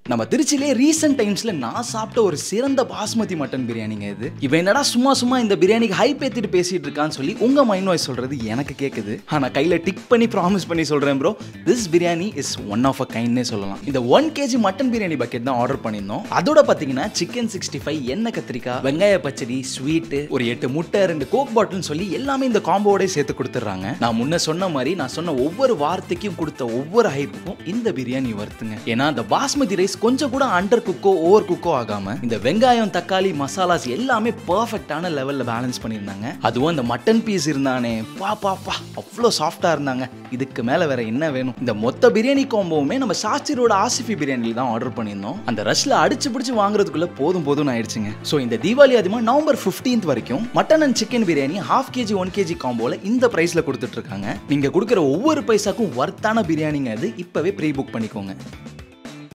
நம்ம திருச்சியிலே ரீசெண்ட் டைம்ஸ்ல நான் சாப்பிட்ட ஒரு சிறந்த பாஸ்மதி மட்டன் பிரியாணிங்க இது. இவன் என்னடா சும்மா இந்த பிரியாணிக்கு ஹைப் ஏத்திட்டு பேசிட்டு இருக்கான்னு சொல்லி உங்க மைண்ட் வாய்ஸ் சொல்றது எனக்கு கேக்குது. ஆனா கையில டிக் பண்ணி ப்ராமிஸ் பண்ணி சொல்றேன் bro, this biryani is one of a கைண்ட்னே சொல்லலாம். இந்த 1 kg மட்டன் பிரியாணி பக்கெட் தான் ஆர்டர் பண்ணியிருந்தோம். அதோட பாத்தீங்கன்னா சிக்கன் 65, எண்ணெய் கத்திரிக்காய், வெங்காய பச்சடி, ஸ்வீட், ஒரு 8 முட்டை, 2 கோக் பாட்டில்னு சொல்லி எல்லாமே இந்த காம்போவோட சேர்த்து கொடுத்துறாங்க. நான் முன்ன சொன்ன மாதிரி நான் சொன்ன ஒவ்வொரு வார்த்தைக்கும் கொடுத்த ஒவ்வொரு ஹைப்புக்கும் இந்த பிரியாணி வருத்துங்க. ஏன்னா அந்த பாஸ்மதி ரைஸ் கொஞ்சம் கூட அண்டர் குக்கோ ஓவர் குக்கோ ஆகாம இந்த வெங்காயம், தக்காளி, மசாலாஸ் எல்லாமே பெர்ஃபெக்ட்டான லெவல்ல பேலன்ஸ் பண்ணியிருந்தாங்க. அதுவும் அந்த மட்டன் பீஸ் இருந்தானே பா அவ்வளோ சாஃப்டா இருந்தாங்க. இதுக்கு மேல வேற என்ன வேணும்? இந்த மொத்த பிரியாணி காம்போவுமே நம்ம சாஸ்திரியோட ஆசிஃபி பிரியாணில தான் ஆர்டர் பண்ணியிருந்தோம். அந்த ரஷ்ல அடிச்சு பிடிச்சு வாங்குறதுக்குள்ள போதும் ஆயிடுச்சுங்க. ஸோ இந்த தீபாவளி அதுமா நவம்பர் 15th வரைக்கும் mutton and chicken biryani 1/2 kg 1 kg காம்போல இந்த பிரைஸ்ல கொடுத்துட்டு இருக்காங்க. நீங்க கொடுக்குற ஒவ்வொரு பைசாக்கும் வர்த்தான பிரியாணிங்க அது. இப்பவே ப்ரீ புக் பண்ணிக்கோங்க.